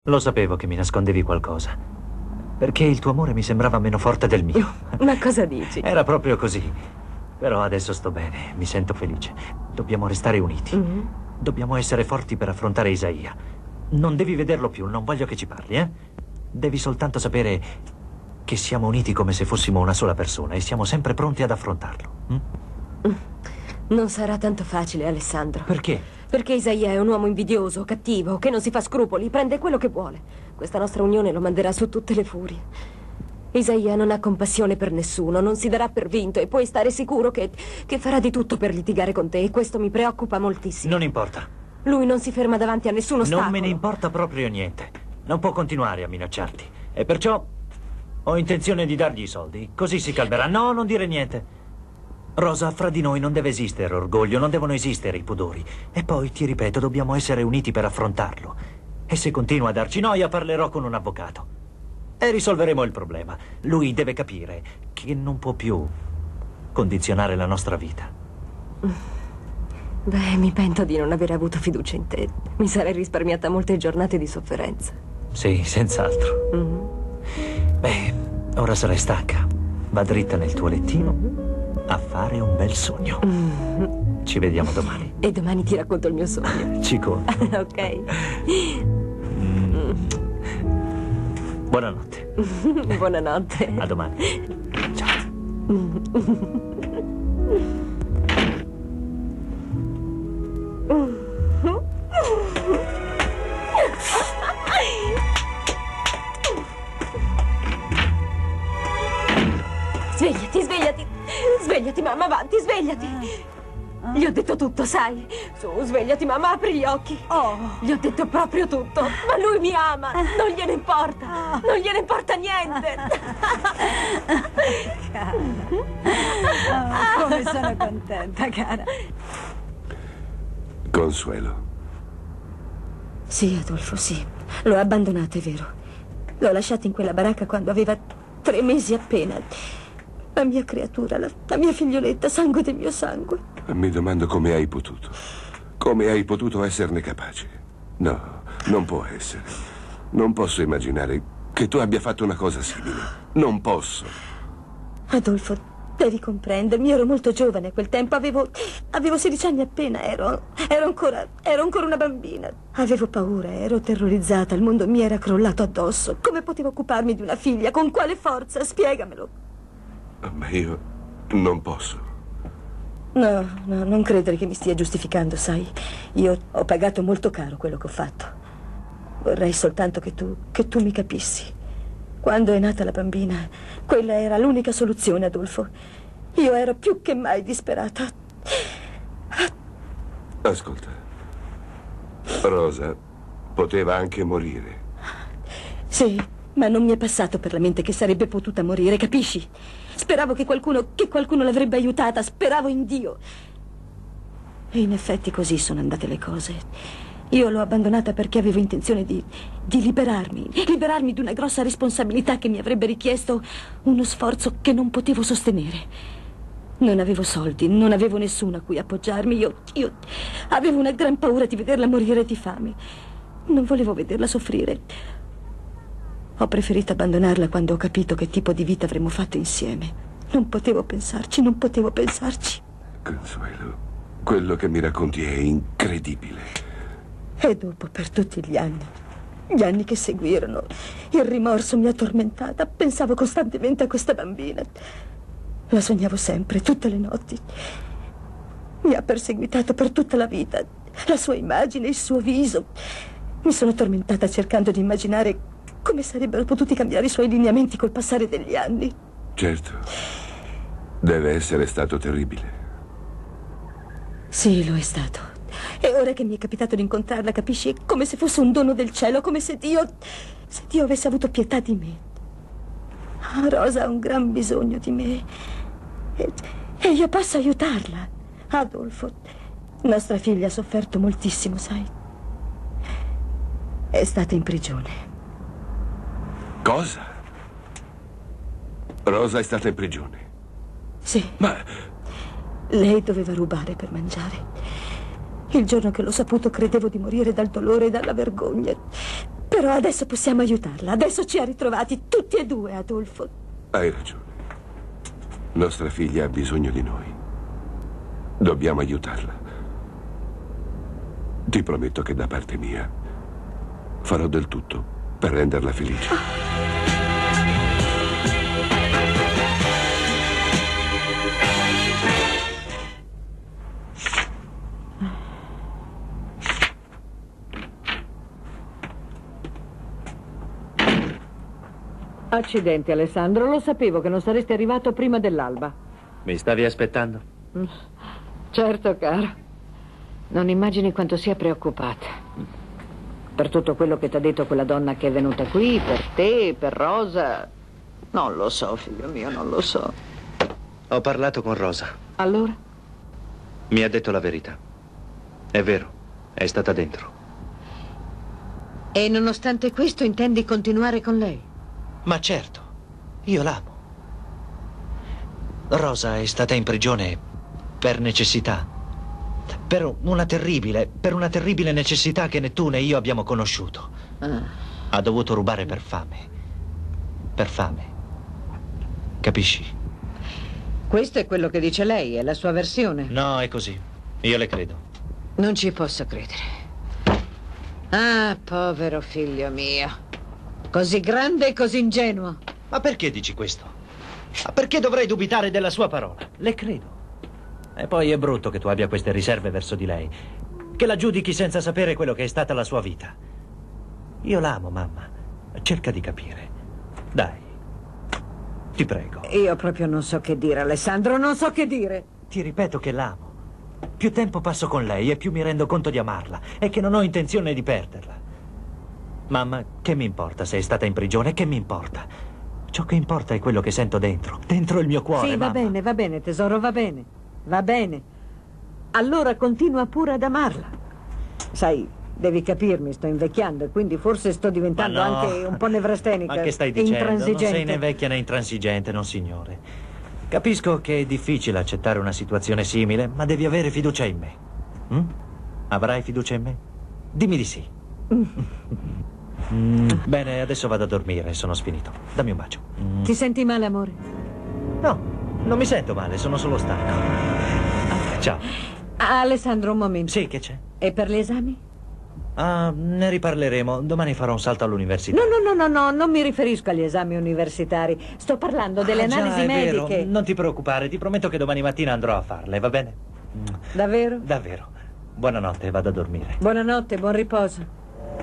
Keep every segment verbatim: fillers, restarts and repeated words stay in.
Lo sapevo che mi nascondevi qualcosa. Perché il tuo amore mi sembrava meno forte del mio. Ma cosa dici? Era proprio così. Però adesso sto bene, mi sento felice. Dobbiamo restare uniti. Mm-hmm. Dobbiamo essere forti per affrontare Isaia. Non devi vederlo più, non voglio che ci parli, eh? Devi soltanto sapere che siamo uniti come se fossimo una sola persona e siamo sempre pronti ad affrontarlo. Hm? Non sarà tanto facile, Alessandro. Perché? Perché Isaia è un uomo invidioso, cattivo, che non si fa scrupoli, prende quello che vuole. Questa nostra unione lo manderà su tutte le furie. Isaia non ha compassione per nessuno, non si darà per vinto e puoi stare sicuro che, che farà di tutto per litigare con te e questo mi preoccupa moltissimo. Non importa. Lui non si ferma davanti a nessun ostacolo. Non me ne importa proprio niente. Non può continuare a minacciarti. E perciò ho intenzione di dargli i soldi. Così si calmerà. No, non dire niente. Rosa, fra di noi non deve esistere orgoglio, non devono esistere i pudori. E poi, ti ripeto, dobbiamo essere uniti per affrontarlo. E se continua a darci noia, parlerò con un avvocato. E risolveremo il problema. Lui deve capire che non può più condizionare la nostra vita. Beh, mi pento di non aver avuto fiducia in te. Mi sarei risparmiata molte giornate di sofferenza. Sì, senz'altro. Mm-hmm. Beh, ora sarai stanca. Va dritta nel tuo lettino. Mm-hmm. A fare un bel sogno. Mm. Ci vediamo domani. E domani ti racconto il mio sogno. Ci conto. Ok. Mm. Buonanotte. Buonanotte. A domani. Ciao. Svegliati, svegliati. Svegliati, mamma, avanti, svegliati. Gli ho detto tutto, sai. Su, svegliati, mamma, apri gli occhi. Oh. Gli ho detto proprio tutto. Ma lui mi ama, non gliene importa. Non gliene importa niente. Cara. Oh, come sono contenta, cara. Consuelo. Sì, Adolfo, sì. L'ho abbandonato, è vero. L'ho lasciato in quella baracca quando aveva tre mesi appena. La mia creatura, la, la mia figlioletta, sangue del mio sangue. Mi domando come hai potuto. Come hai potuto esserne capace? No, non può essere. Non posso immaginare che tu abbia fatto una cosa simile. Non posso. Adolfo, devi comprendermi, ero molto giovane a quel tempo. Avevo, avevo sedici anni appena, ero, ero ancora, ero ancora una bambina. Avevo paura, ero terrorizzata, il mondo mi era crollato addosso. Come potevo occuparmi di una figlia? Con quale forza? Spiegamelo. Ma io non posso. No, no, non credere che mi stia giustificando, sai. Io ho pagato molto caro quello che ho fatto. Vorrei soltanto che tu, che tu mi capissi. Quando è nata la bambina, quella era l'unica soluzione, Adolfo. Io ero più che mai disperata. Ascolta. Rosa poteva anche morire. Sì, ma non mi è passato per la mente che sarebbe potuta morire, capisci? Speravo che qualcuno, che qualcuno l'avrebbe aiutata, speravo in Dio. E in effetti così sono andate le cose. Io l'ho abbandonata perché avevo intenzione di, di liberarmi, liberarmi di una grossa responsabilità che mi avrebbe richiesto uno sforzo che non potevo sostenere. Non avevo soldi, non avevo nessuno a cui appoggiarmi. Io, io avevo una gran paura di vederla morire di fame. Non volevo vederla soffrire. Ho preferito abbandonarla quando ho capito che tipo di vita avremmo fatto insieme. Non potevo pensarci, non potevo pensarci. Consuelo, quello che mi racconti è incredibile. E dopo, per tutti gli anni, gli anni che seguirono, il rimorso mi ha tormentata. Pensavo costantemente a questa bambina. La sognavo sempre, tutte le notti. Mi ha perseguitato per tutta la vita. La sua immagine, il suo viso. Mi sono tormentata cercando di immaginare come sarebbero potuti cambiare i suoi lineamenti col passare degli anni. Certo. Deve essere stato terribile. Sì, lo è stato. E ora che mi è capitato di incontrarla, capisci? È come se fosse un dono del cielo, come se Dio... se Dio avesse avuto pietà di me. Oh, Rosa ha un gran bisogno di me. E, e io posso aiutarla. Adolfo, nostra figlia ha sofferto moltissimo, sai? È stata in prigione. Cosa? Rosa è stata in prigione? Sì. Ma... Lei doveva rubare per mangiare. Il giorno che l'ho saputo credevo di morire dal dolore e dalla vergogna. Però adesso possiamo aiutarla. Adesso ci ha ritrovati tutti e due, Adolfo. Hai ragione. Nostra figlia ha bisogno di noi. Dobbiamo aiutarla. Ti prometto che da parte mia farò del tutto per renderla felice. Oh. Accidenti, Alessandro, lo sapevo che non saresti arrivato prima dell'alba. Mi stavi aspettando? Certo, caro. Non immagini quanto sia preoccupata. Per tutto quello che ti ha detto quella donna che è venuta qui, per te, per Rosa. Non lo so, figlio mio, non lo so. Ho parlato con Rosa. Allora? Mi ha detto la verità. È vero, è stata dentro. E nonostante questo intendi continuare con lei? Ma certo, io l'amo. Rosa è stata in prigione per necessità. Per una terribile, per una terribile necessità che né tu né io abbiamo conosciuto. Ah. Ha dovuto rubare per fame. Per fame. Capisci? Questo è quello che dice lei, è la sua versione. No, è così. Io le credo. Non ci posso credere. Ah, povero figlio mio. Così grande e così ingenuo. Ma perché dici questo? Ma perché dovrei dubitare della sua parola? Le credo. E poi è brutto che tu abbia queste riserve verso di lei, che la giudichi senza sapere quello che è stata la sua vita. Io l'amo, mamma. Cerca di capire. Dai. Ti prego. Io proprio non so che dire, Alessandro, non so che dire. Ti ripeto che l'amo. Più tempo passo con lei e più mi rendo conto di amarla e che non ho intenzione di perderla. Mamma, che mi importa se è stata in prigione? Che mi importa? Ciò che importa è quello che sento dentro, dentro il mio cuore, Sì, va mamma. bene, va bene, tesoro, va bene. Va bene. Allora continua pure ad amarla. Sai, devi capirmi, sto invecchiando e quindi forse sto diventando Ma no. anche un po' nevrastenica. Ma che stai dicendo? Intransigente. Non sei né vecchia né intransigente, non signore. Capisco che è difficile accettare una situazione simile, ma devi avere fiducia in me. Mm? Avrai fiducia in me? Dimmi di sì. Mm, bene, adesso vado a dormire, sono sfinito. Dammi un bacio. Mm. Ti senti male, amore? No, non mi sento male, sono solo stanco. Ciao. Ah, Alessandro, un momento. Sì, che c'è? E per gli esami? Ah, ne riparleremo. Domani farò un salto all'università. No, no, no, no, no, non mi riferisco agli esami universitari. Sto parlando delle Ah, già, analisi è mediche. vero. Non ti preoccupare, ti prometto che domani mattina andrò a farle, va bene? Davvero? Davvero. Buonanotte, vado a dormire. Buonanotte, buon riposo.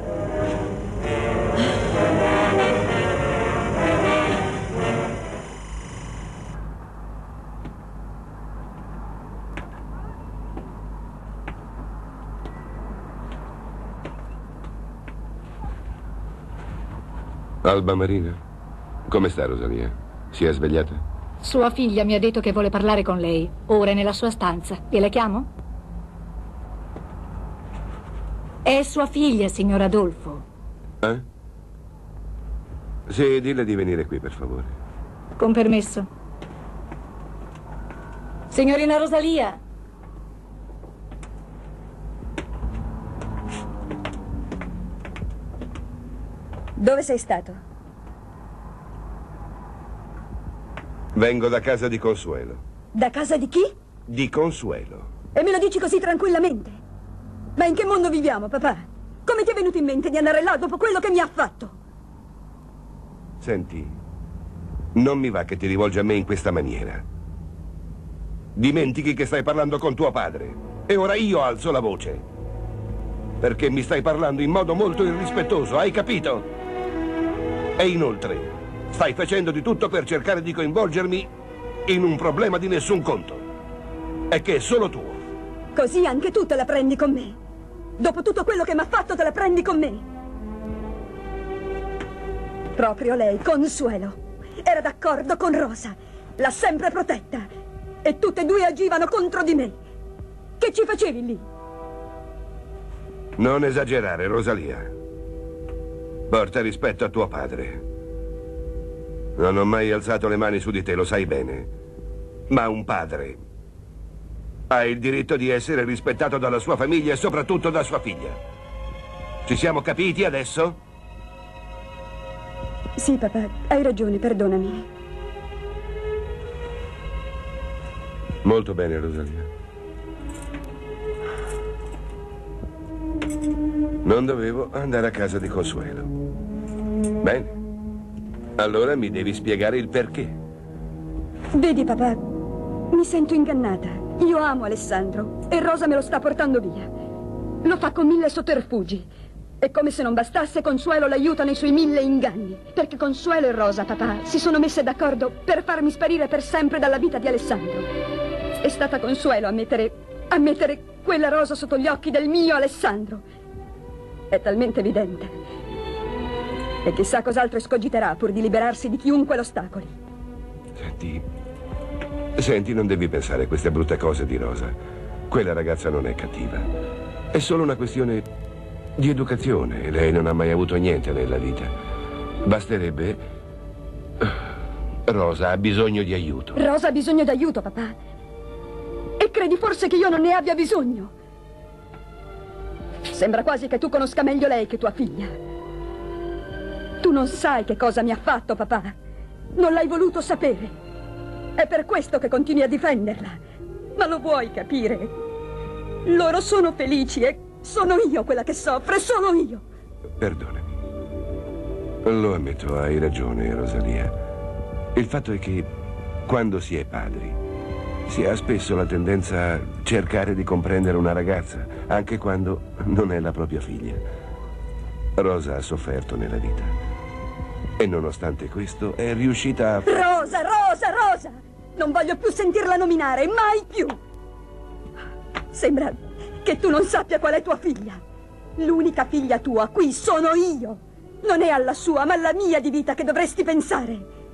Alba Marina, come sta Rosalia? Si è svegliata? Sua figlia mi ha detto che vuole parlare con lei. Ora è nella sua stanza. Gliela chiamo? È sua figlia, signor Adolfo. Eh? Sì, dille di venire qui, per favore. Con permesso. Signorina Rosalia. Dove sei stato? Vengo da casa di Consuelo. Da casa di chi? Di Consuelo. E me lo dici così tranquillamente? Ma in che mondo viviamo, papà? Come ti è venuto in mente di andare là dopo quello che mi ha fatto? Senti, non mi va che ti rivolgi a me in questa maniera. Dimentichi che stai parlando con tuo padre. E ora io alzo la voce. Perché mi stai parlando in modo molto irrispettoso, hai capito? E inoltre, stai facendo di tutto per cercare di coinvolgermi in un problema di nessun conto. E che è solo tuo. Così anche tu te la prendi con me. Dopo tutto quello che mi ha fatto te la prendi con me. Proprio lei, Consuelo, era d'accordo con Rosa. L'ha sempre protetta. E tutte e due agivano contro di me. Che ci facevi lì? Non esagerare, Rosalia. Porta rispetto a tuo padre. Non ho mai alzato le mani su di te, lo sai bene. Ma un padre ha il diritto di essere rispettato dalla sua famiglia e soprattutto da sua figlia. Ci siamo capiti adesso? Sì, papà, hai ragione, perdonami. Molto bene, Rosalia. Non dovevo andare a casa di Consuelo. Bene. Allora mi devi spiegare il perché. Vedi, papà, mi sento ingannata. Io amo Alessandro e Rosa me lo sta portando via. Lo fa con mille sotterfugi. E come se non bastasse, Consuelo l'aiuta nei suoi mille inganni. Perché Consuelo e Rosa, papà, si sono messe d'accordo per farmi sparire per sempre dalla vita di Alessandro. È stata Consuelo a mettere, a mettere quella rosa sotto gli occhi del mio Alessandro. È talmente evidente. E chissà cos'altro escogiterà pur di liberarsi di chiunque l'ostacoli. Senti, senti, non devi pensare a queste brutte cose di Rosa. Quella ragazza non è cattiva. È solo una questione di educazione. Lei non ha mai avuto niente nella vita. Basterebbe... Rosa ha bisogno di aiuto. Rosa ha bisogno d'aiuto, papà. E credi forse che io non ne abbia bisogno? Sembra quasi che tu conosca meglio lei che tua figlia. Tu non sai che cosa mi ha fatto, papà. Non l'hai voluto sapere. È per questo che continui a difenderla. Ma lo vuoi capire? Loro sono felici e sono io quella che soffre, sono io. Perdonami. Lo ammetto, hai ragione, Rosalia. Il fatto è che quando si è padri si ha spesso la tendenza a cercare di comprendere una ragazza, anche quando non è la propria figlia. Rosa ha sofferto nella vita e nonostante questo è riuscita a... Rosa, Rosa, Rosa! Non voglio più sentirla nominare, mai più! Sembra che tu non sappia qual è tua figlia. L'unica figlia tua qui sono io. Non è alla sua, ma alla mia di vita che dovresti pensare.